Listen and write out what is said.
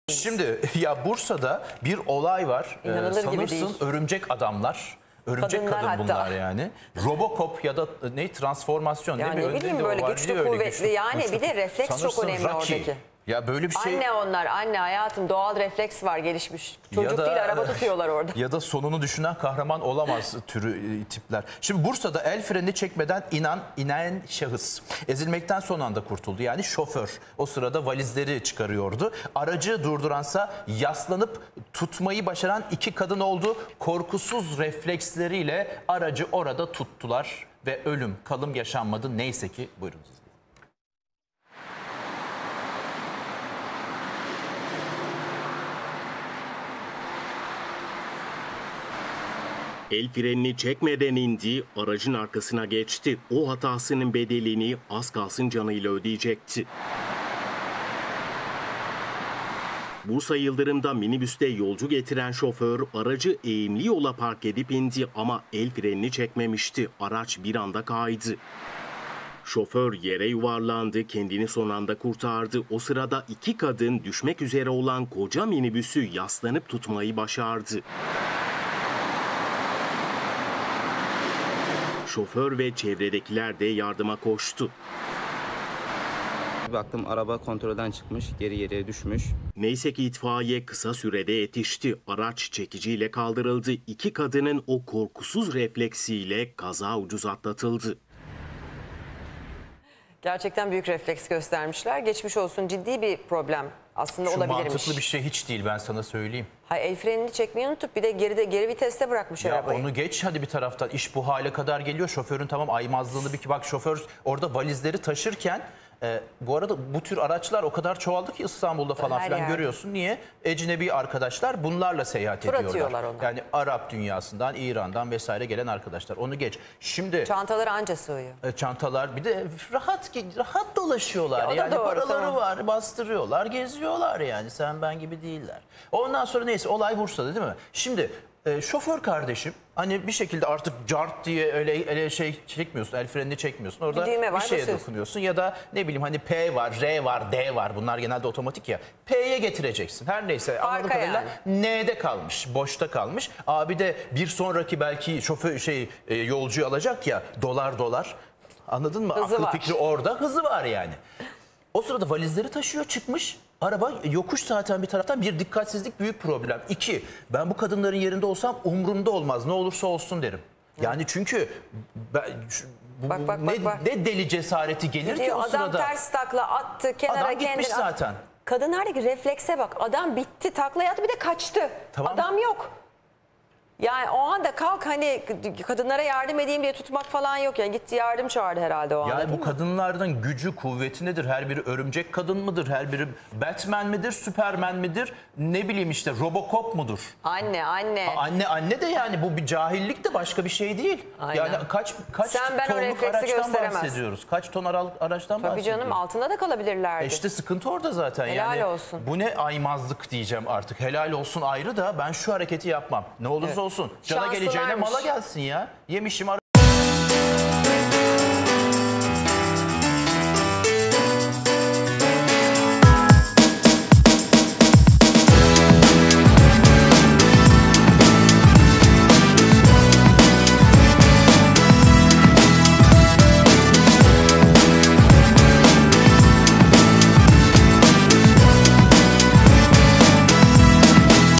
Şimdi ya Bursa'da bir olay var. Sanırsın örümcek adamlar. Örümcek Kadınlar kadın bunlar hatta. yani. Robocop ya da ne transformasyon. Yani ne bileyim böyle güçlü kuvvetli yani bir de refleks çok önemli oradaki. Ya böyle bir şey. Anne onlar, anne hayatım, doğal refleks var gelişmiş. Çocuk değil araba tutuyorlar orada. Ya da sonunu düşünen kahraman olamaz türü tipler. Şimdi Bursa'da el freni çekmeden inen şahıs ezilmekten son anda kurtuldu. Yani şoför o sırada valizleri çıkarıyordu. Aracı durduransa yaslanıp tutmayı başaran iki kadın oldu. Korkusuz refleksleriyle aracı orada tuttular ve ölüm kalım yaşanmadı. Neyse ki buyurun siz. El frenini çekmeden indi, aracın arkasına geçti. O hatasının bedelini az kalsın canıyla ödeyecekti. Bursa Yıldırım'da minibüste yolcu getiren şoför aracı eğimli yola park edip indi ama el frenini çekmemişti. Araç bir anda kaydı. Şoför yere yuvarlandı, kendini son anda kurtardı. O sırada iki kadın düşmek üzere olan koca minibüsü yaslanıp tutmayı başardı. Şoför ve çevredekiler de yardıma koştu. Baktım araba kontrolden çıkmış, geri yere düşmüş. Neyse ki itfaiye kısa sürede yetişti. Araç çekiciyle kaldırıldı. İki kadının o korkusuz refleksiyle kaza ucuz atlatıldı. Gerçekten büyük refleks göstermişler. Geçmiş olsun, ciddi bir problem aslında Şu olabilirmiş. mantıklı bir şey hiç değil, ben sana söyleyeyim. Hayır, el frenini çekmeyi unutup bir de geri viteste bırakmış Ya arabayı. onu geç hadi bir taraftan, iş bu hale kadar geliyor. Şoförün tamam aymazlığını bir bak, şoför orada valizleri taşırken bu arada bu tür araçlar o kadar çoğaldı ki İstanbul'da falan Her filan yerde. görüyorsun. Niye? Ecnebi arkadaşlar bunlarla seyahat Tur ediyorlar. atıyorlar onlar. Yani Arap dünyasından, İran'dan vesaire gelen arkadaşlar. Onu geç. Şimdi Çantaları anca sığıyor. çantalar bir de rahat dolaşıyorlar. Ya o da Yani doğru, paraları tamam. var, bastırıyorlar, geziyorlar yani. Sen ben gibi değiller. Ondan sonra neyse olay Bursa'da değil mi? Şimdi şoför kardeşim hani bir şekilde artık cart diye öyle şey çekmiyorsun, el frenini çekmiyorsun. Orada Bir düğme var, bir şeye basıyorsun. dokunuyorsun ya da ne bileyim hani P var, R var, D var. Bunlar genelde otomatik ya. P'ye getireceksin. Her neyse anladığım kadarıyla N'de kalmış, boşta kalmış. Abi de bir sonraki belki şoför yolcuyu alacak ya, dolar. Anladın mı? Hızı Aklı var. fikri orada, hızı var yani. O sırada valizleri taşıyor, çıkmış. Araba yokuş zaten bir taraftan, bir dikkatsizlik büyük problem. İki, ben bu kadınların yerinde olsam umurumda olmaz. Ne olursa olsun derim. Yani çünkü ne deli cesareti gelir ki o Adam sırada. ters takla attı kenara, Adam gitmiş kendini zaten. Kadınlardaki reflekse bak, adam bitti, takla attı, bir de kaçtı. Tamam. Adam yok. Yani o anda kalk hani kadınlara yardım edeyim diye tutmak falan yok. Yani gitti yardım çağırdı herhalde o anda. Yani bu değil mi? kadınlardan gücü, kuvveti nedir? Her biri örümcek kadın mıdır? Her biri Batman midir? Superman midir? Ne bileyim işte Robocop mudur? Anne. Anne de yani bu bir cahillik de başka bir şey değil. Aynen. Yani kaç Sen ben o tonluk refleksi araçtan gösteremezsin. bahsediyoruz? Kaç ton araçtan Tabii bahsediyoruz? canım, altında da kalabilirlerdi. İşte sıkıntı orada zaten. Helal yani olsun. Bu ne aymazlık diyeceğim artık. Helal olsun ayrı da ben şu hareketi yapmam. Ne olursa Evet. olsun. Cana Şanslılarmış. geleceğine mala gelsin ya. Yemişim